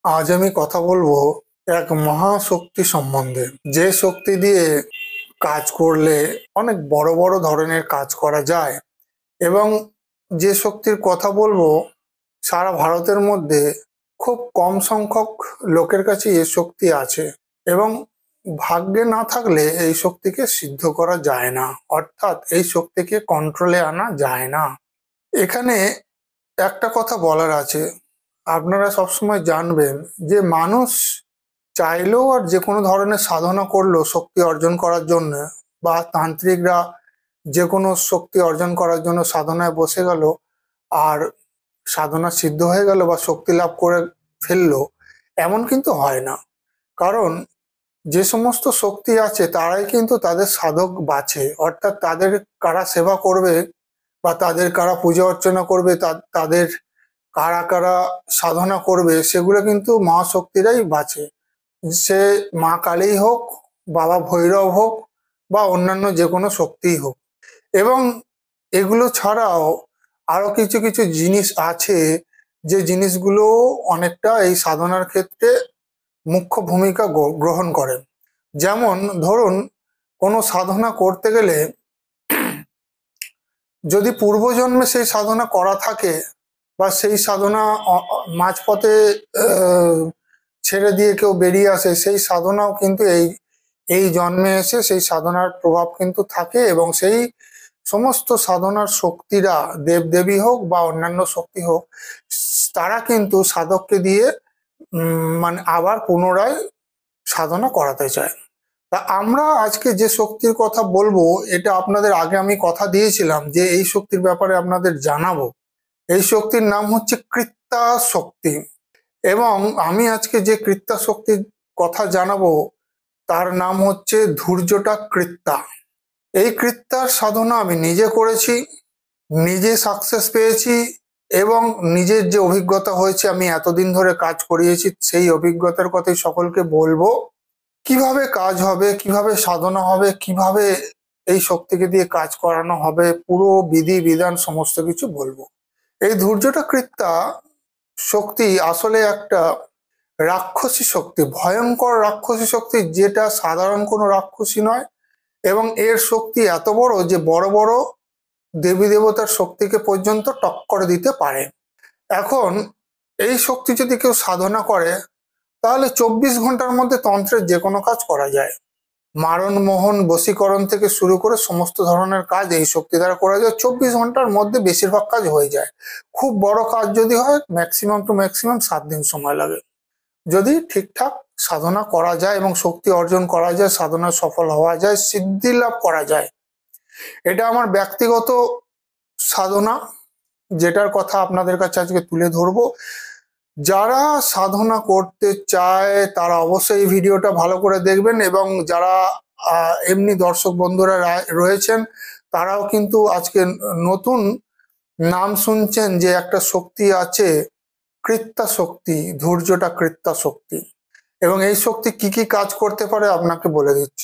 আজ আমি কথা বলবো এক মহাশক্তি সম্বন্ধে, যে শক্তি দিয়ে কাজ করলে অনেক বড় বড় ধরনের কাজ করা যায়। এবং যে শক্তির কথা বলবো সারা ভারতের মধ্যে খুব কম সংখ্যক লোকের কাছে এই শক্তি আছে, এবং ভাগ্যে না থাকলে এই শক্তিকে সিদ্ধ করা যায় না, অর্থাৎ এই শক্তিকে কন্ট্রোলে আনা যায় না। এখানে একটা কথা বলার আছে, আপনারা সবসময় জানবেন যে মানুষ চাইলেও আর যে কোনো ধরনের সাধনা করলো শক্তি অর্জন করার জন্য, বা তান্ত্রিকরা যে কোনো শক্তি অর্জন করার জন্য সাধনায় বসে গেল আর সাধনা সিদ্ধ হয়ে গেল বা শক্তি লাভ করে ফেললো, এমন কিন্তু হয় না। কারণ যে সমস্ত শক্তি আছে তারাই কিন্তু তাদের সাধক বাছে, অর্থাৎ তাদের কারা সেবা করবে বা তাদের কারা পূজা অর্চনা করবে, তাদের কারা কারা সাধনা করবে, সেগুলো কিন্তু মহাশক্তিরাই বাছে। সে মা কালী হোক, বাবা ভৈরব হোক, বা অন্যান্য যে কোনো শক্তিই হোক। এবং এগুলো ছাড়াও আরো কিছু কিছু জিনিস আছে, যে জিনিসগুলো অনেকটা এই সাধনার ক্ষেত্রে মুখ্য ভূমিকা গ্রহণ করে। যেমন ধরুন, কোনো সাধনা করতে গেলে যদি পূর্বজন্মে সেই সাধনা করা থাকে, বা সেই সাধনা মাঝপথে ছেড়ে দিয়ে কেউ বেরিয়ে আসে, সেই সাধনাও কিন্তু এই এই জন্মে এসে সেই সাধনার প্রভাব কিন্তু থাকে। এবং সেই সমস্ত সাধনার শক্তিরা, দেবদেবী হোক বা অন্যান্য শক্তি হোক, তারা কিন্তু সাধককে দিয়ে মানে আবার পুনরায় সাধনা করাতে চায়। তা আমরা আজকে যে শক্তির কথা বলবো, এটা আপনাদের আগে আমি কথা দিয়েছিলাম যে এই শক্তির ব্যাপারে আপনাদের জানাবো। এই শক্তির নাম হচ্ছে কৃত্তা শক্তি। এবং আমি আজকে যে কৃত্তা শক্তির কথা জানাবো তার নাম হচ্ছে ধৈর্যটা কৃত্তা। এই কৃত্তার সাধনা আমি নিজে করেছি, নিজে সাকসেস পেয়েছি, এবং নিজের যে অভিজ্ঞতা হয়েছে, আমি এতদিন ধরে কাজ করিয়েছি, সেই অভিজ্ঞতার কথাই সকলকে বলবো। কিভাবে কাজ হবে, কিভাবে সাধনা হবে, কিভাবে এই শক্তিকে দিয়ে কাজ করানো হবে, পুরো বিধি বিধান সমস্ত কিছু বলবো। এই ধৈর্যটা কৃত্তা শক্তি আসলে একটা রাক্ষসী শক্তি, ভয়ঙ্কর রাক্ষসী শক্তি, যেটা সাধারণ কোনো রাক্ষসী নয়। এবং এর শক্তি এত বড় যে বড় বড় দেবী দেবতার শক্তিকে পর্যন্ত টক্কর দিতে পারে। এখন এই শক্তি যদি কেউ সাধনা করে, তাহলে 24 ঘন্টার মধ্যে তন্ত্রের যে কোনো কাজ করা যায়। মারণ মোহন বশীকরণ থেকে শুরু করে সমস্ত ধরনের কাজ এই শক্তি দ্বারা করা যায়। 24 ঘন্টার মধ্যে বেশিরভাগ কাজ হয়ে যায়। খুব বড় কাজ যদি হয়, ম্যাক্সিমাম টু ম্যাক্সিমাম 7 দিন সময় লাগে, যদি ঠিকঠাক সাধনা করা যায় এবং শক্তি অর্জন করা যায়, সাধনা সফল হওয়া যায়, সিদ্ধি লাভ করা যায়। এটা আমার ব্যক্তিগত সাধনা, যেটার কথা আপনাদের কাছে আজকে তুলে ধরবো। যারা সাধনা করতে চায় তারা অবশ্যই এই ভিডিওটা ভালো করে দেখবেন, এবং যারা এমনি দর্শক বন্ধুরা রয়েছেন তারাও কিন্তু আজকে নতুন নাম শুনছেন যে একটা শক্তি আছে, কৃত্তা শক্তি, ধৈর্যটা কৃত্তা শক্তি। এবং এই শক্তি কি কি কাজ করতে পারে আপনাকে বলে দিচ্ছি।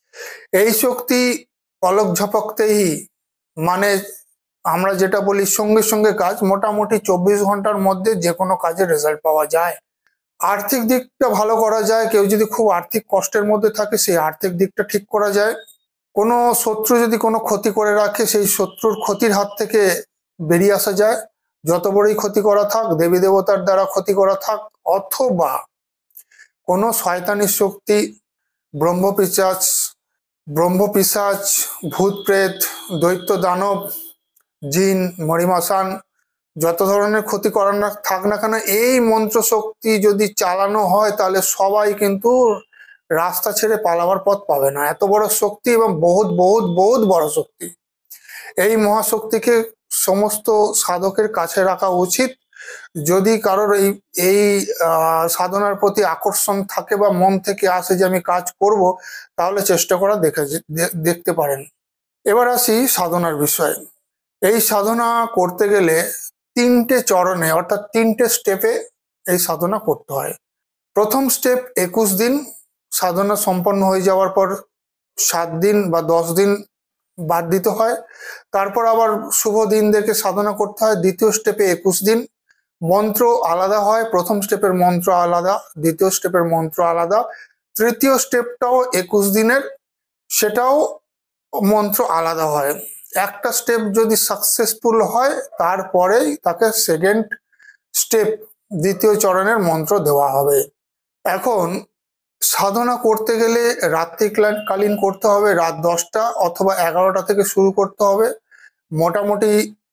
এই শক্তি পলক ঝপকতেই, মানে আমরা যেটা বলি সঙ্গে সঙ্গে কাজ, মোটামুটি 24 ঘন্টার মধ্যে যে কোনো কাজের রেজাল্ট পাওয়া যায়। আর্থিক দিকটা ভালো করা যায়, কেউ যদি খুব আর্থিক কষ্টের মধ্যে থাকে সেই আর্থিক দিকটা ঠিক করা যায়। কোনো শত্রু যদি কোনো ক্ষতি করে রাখে, সেই শত্রুর ক্ষতির হাত থেকে বেরিয়ে আসা যায়। যত বড়ই ক্ষতি করা থাক, দেবী দেবতার দ্বারা ক্ষতি করা থাক, অথবা কোনো শয়তানি শক্তি, ব্রহ্মপিশাচ ব্রহ্মপিশাচ, ভূত প্রেত, দৈত্য দানব, জিন, মরিমাসান, যত ধরনের ক্ষতি করার না থাক না কেন, এই মন্ত্র শক্তি যদি চালানো হয় তাহলে সবাই কিন্তু রাস্তা ছেড়ে পালাবার পথ পাবে না। এত বড় শক্তি এবং বহুত বহুত বহুত বড় শক্তি। এই মহাশক্তিকে সমস্ত সাধকের কাছে রাখা উচিত। যদি কারোর এই এই সাধনার প্রতি আকর্ষণ থাকে বা মন থেকে আসে যে আমি কাজ করব, তাহলে চেষ্টা করা দেখতে পারেন। এবার আসি সাধনার বিষয়ে। এই সাধনা করতে গেলে 3টে চরণে, অর্থাৎ 3টে স্টেপে এই সাধনা করতে হয়। প্রথম স্টেপ 21 দিন সাধনা সম্পন্ন হয়ে যাওয়ার পর 7 দিন বা 10 দিন বাদ দিতে হয়। তারপর আবার শুভ দিন দেখে সাধনা করতে হয়। দ্বিতীয় স্টেপে 21 দিন, মন্ত্র আলাদা হয়, প্রথম স্টেপের মন্ত্র আলাদা, দ্বিতীয় স্টেপের মন্ত্র আলাদা, তৃতীয় স্টেপটাও 21 দিনের, সেটাও মন্ত্র আলাদা হয়। একটা স্টেপ যদি সাকসেসফুল হয় তারপরেই তাকে সেকেন্ড স্টেপ, দ্বিতীয় চরণের মন্ত্র দেওয়া হবে। এখন সাধনা করতে গেলে রাত্রিকালীন করতে হবে, রাত 10টা অথবা 11টা থেকে শুরু করতে হবে। মোটামুটি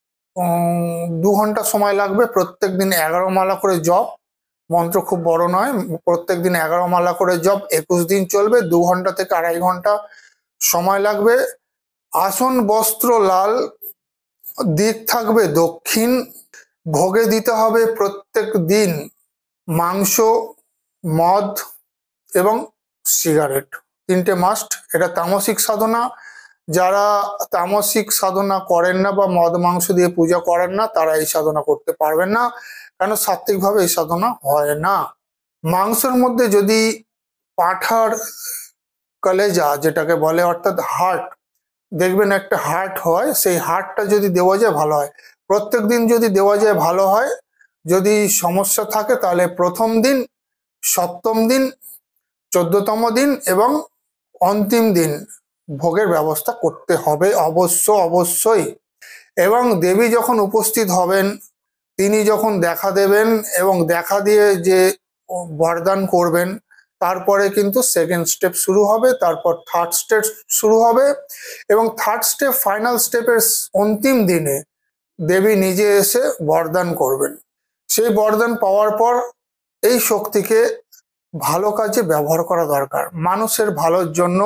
2 ঘন্টা সময় লাগবে। প্রত্যেক দিন 11 মালা করে জপ, মন্ত্র খুব বড় নয়, প্রত্যেক দিন 11 মালা করে জপ 21 দিন চলবে। 2 ঘন্টা থেকে 2.5 ঘন্টা সময় লাগবে। আসন বস্ত্র লাল, দিক থাকবে দক্ষিণ। ভোগে দিতে হবে প্রত্যেক দিন মাংস, মদ এবং সিগারেট, 3টে মাস্ট। এটা তামসিক সাধনা। যারা তামসিক সাধনা করেন না বা মদ মাংস দিয়ে পূজা করেন না, তারা এই সাধনা করতে পারবেন না, কারণ সাত্ত্বিকভাবে এই সাধনা হয় না। মাংসের মধ্যে যদি পাঁঠার কলেজা যেটাকে বলে, অর্থাৎ হার্ট, দেখবেন একটা হার্ট হয়, সেই হার্টটা যদি দেওয়া যায় ভালো হয়। প্রত্যেক দিন যদি দেওয়া যায় ভালো হয়। যদি সমস্যা থাকে তাহলে প্রথম দিন, সপ্তম দিন, 14তম দিন এবং অন্তিম দিন ভোগের ব্যবস্থা করতে হবে অবশ্যই। এবং দেবী যখন উপস্থিত হবেন, তিনি যখন দেখা দেবেন এবং দেখা দিয়ে যে বরদান করবেন, তারপরে কিন্তু সেকেন্ড স্টেপ শুরু হবে, তারপর থার্ড স্টেপ শুরু হবে। এবং থার্ড স্টেপ, ফাইনাল স্টেপের অন্তিম দিনে দেবী নিজে এসে বরদান করবেন। সেই বরদান পাওয়ার পর এই শক্তিকে ভালো কাজে ব্যবহার করা দরকার, মানুষের ভালোর জন্য,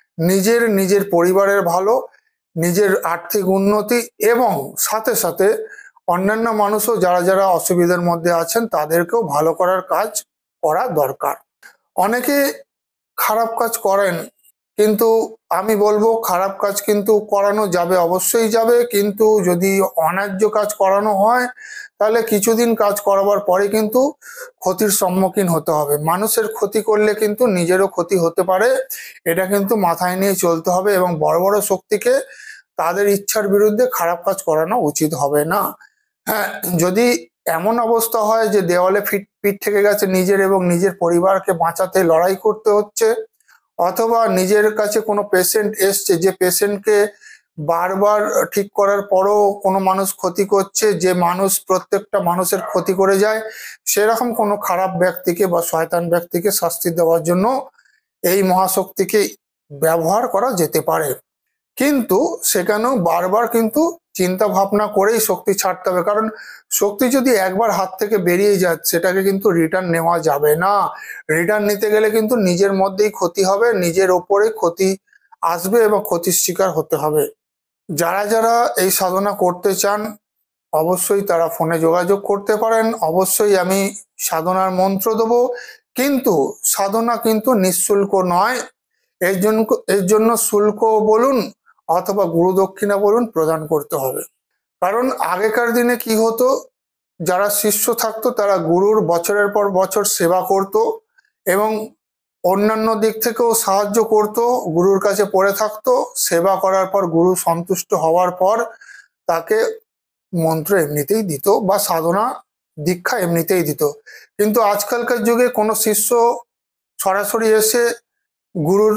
নিজের পরিবারের ভালো, নিজের আর্থিক উন্নতি এবং সাথে সাথে অন্যান্য মানুষও যারা যারা অসুবিধার মধ্যে আছেন তাদেরকেও ভালো করার কাজ করা দরকার। অনেকে খারাপ কাজ করেন, কিন্তু আমি বলবো খারাপ কাজ কিন্তু করানো যাবে, অবশ্যই যাবে, কিন্তু যদি অন্যায্য কাজ করানো হয় তাহলে কিছুদিন কাজ করাবার পরে কিন্তু ক্ষতির সম্মুখীন হতে হবে। মানুষের ক্ষতি করলে কিন্তু নিজেরও ক্ষতি হতে পারে, এটা কিন্তু মাথায় নিয়ে চলতে হবে। এবং বড় বড় শক্তিকে তাদের ইচ্ছার বিরুদ্ধে খারাপ কাজ করানো উচিত হবে না। হ্যাঁ, যদি এমন অবস্থা হয় যে দেওয়ালে পিঠ থেকে গেছে, নিজের এবং নিজের পরিবারকে বাঁচাতে লড়াই করতে হচ্ছে, অথবা নিজের কাছে কোনো পেশেন্ট এসছে, যে পেশেন্টকে বারবার ঠিক করার পরও কোনো মানুষ ক্ষতি করছে, যে মানুষ প্রত্যেকটা মানুষের ক্ষতি করে যায়, সেরকম কোনো খারাপ ব্যক্তিকে বা শয়তান ব্যক্তিকে শাস্তি দেওয়ার জন্য এই মহাশক্তিকে ব্যবহার করা যেতে পারে। কিন্তু সেখানেও বারবার কিন্তু চিন্তা ভাবনা করেই শক্তি ছাড়তে হবে, কারণ শক্তি যদি একবার হাত থেকে বেরিয়ে যায় সেটাকে কিন্তু রিটার্ন নেওয়া যাবে না। রিটার্ন নিতে গেলে কিন্তু নিজের মধ্যেই ক্ষতি হবে, নিজের ওপরে ক্ষতি আসবে এবং ক্ষতির শিকার হতে হবে। যারা যারা এই সাধনা করতে চান অবশ্যই তারা ফোনে যোগাযোগ করতে পারেন, অবশ্যই আমি সাধনার মন্ত্র দেবো, কিন্তু সাধনা কিন্তু নিঃশুল্ক নয়। এর জন্য শুল্ক বলুন অথবা গুরু দক্ষিণা বলুন প্রদান করতে হবে। কারণ আগেকার দিনে কি হতো, যারা শিষ্য থাকতো তারা গুরুর বছরের পর বছর সেবা করত এবং অন্যান্য দিক থেকেও সাহায্য করত, গুরুর কাছে পড়ে থাকতো। সেবা করার পর গুরু সন্তুষ্ট হওয়ার পর তাকে মন্ত্র এমনিতেই দিত বা সাধনা দীক্ষা এমনিতেই দিত। কিন্তু আজকালকার যুগে কোনো শিষ্য সরাসরি এসে গুরুর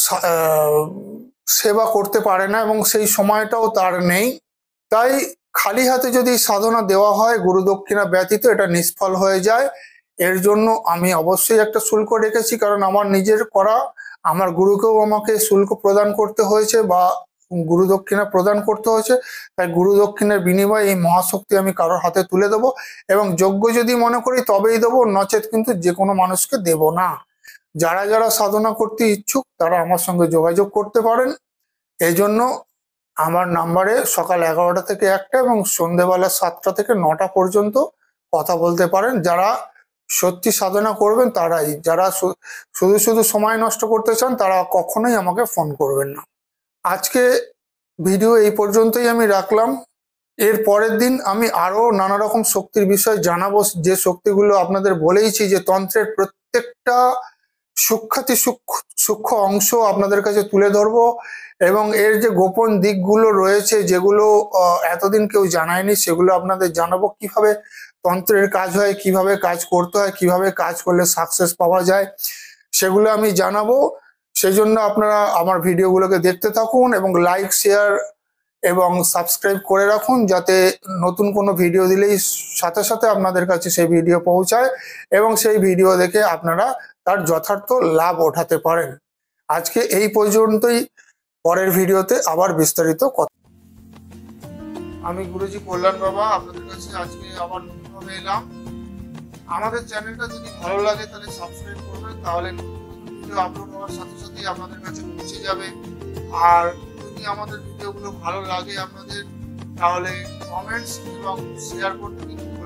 সেবা করতে পারে না এবং সেই সময়টাও তার নেই। তাই খালি হাতে যদি সাধনা দেওয়া হয় গুরু দক্ষিণা ব্যতীত, এটা নিষ্ফল হয়ে যায়। এর জন্য আমি অবশ্যই একটা শুল্ক রেখেছি, কারণ আমার নিজের করা, আমার গুরুকেও আমাকে শুল্ক প্রদান করতে হয়েছে বা গুরু দক্ষিণা প্রদান করতে হয়েছে। তাই গুরু দক্ষিণার বিনিময়ে এই মহাশক্তি আমি কারোর হাতে তুলে দেবো এবং যোগ্য যদি মনে করি তবেই দেবো, নচেত কিন্তু যে কোনো মানুষকে দেব না। যারা যারা সাধনা করতে ইচ্ছুক তারা আমার সঙ্গে যোগাযোগ করতে পারেন। এই জন্য আমার নাম্বারে সকাল 11টা থেকে 1টা এবং সন্ধেবেলা 7টা থেকে 9টা পর্যন্ত কথা বলতে পারেন। যারা সত্যি সাধনা করবেন তারাই, যারা শুধু শুধু সময় নষ্ট করতে চান তারা কখনোই আমাকে ফোন করবেন না। আজকে ভিডিও এই পর্যন্তই আমি রাখলাম। এর পরের দিন আমি আরো নানা রকম শক্তির বিষয় জানাবো, যে শক্তিগুলো আপনাদের বলেইছি যে তন্ত্রের প্রত্যেকটা সূক্ষ্মাতি সূক্ষ্ম অংশ আপনাদের কাছে তুলে ধরবো, এবং এর যে গোপন দিকগুলো রয়েছে যেগুলো এতদিন কেউ জানায়নি সেগুলো আপনাদের জানাবো। কিভাবে তন্ত্রের কাজ হয়, কিভাবে কাজ করতে হয়, কিভাবে কাজ করলে সাকসেস পাওয়া যায়, সেগুলো আমি জানাবো। সেই জন্য আপনারা আমার ভিডিওগুলোকে দেখতে থাকুন এবং লাইক, শেয়ার এবং সাবস্ক্রাইব করে রাখুন, যাতে নতুন কোনো ভিডিও দিলেই সাথে সাথে আপনাদের কাছে সেই ভিডিও পৌঁছায় এবং সেই ভিডিও দেখে আপনারা তার যথার্থ লাভ ওঠাতে পারেন। আজকে এই পর্যন্তই, পরের ভিডিওতে আবার বিস্তারিত কথা। আমি গুরুজি কল্যাণ বাবা আপনাদের কাছে আজকে আবার নতুনভাবে এলাম। আমাদের চ্যানেলটা যদি ভালো লাগে তাহলে সাবস্ক্রাইব করবেন, তাহলে ভিডিও আপলোড হওয়ার সাথে সাথেই আপনাদের কাছে পৌঁছে যাবে। আর যদি আমাদের ভিডিওগুলো ভালো লাগে আপনাদের, তাহলে কমেন্টস এবং শেয়ার করতে কিন্তু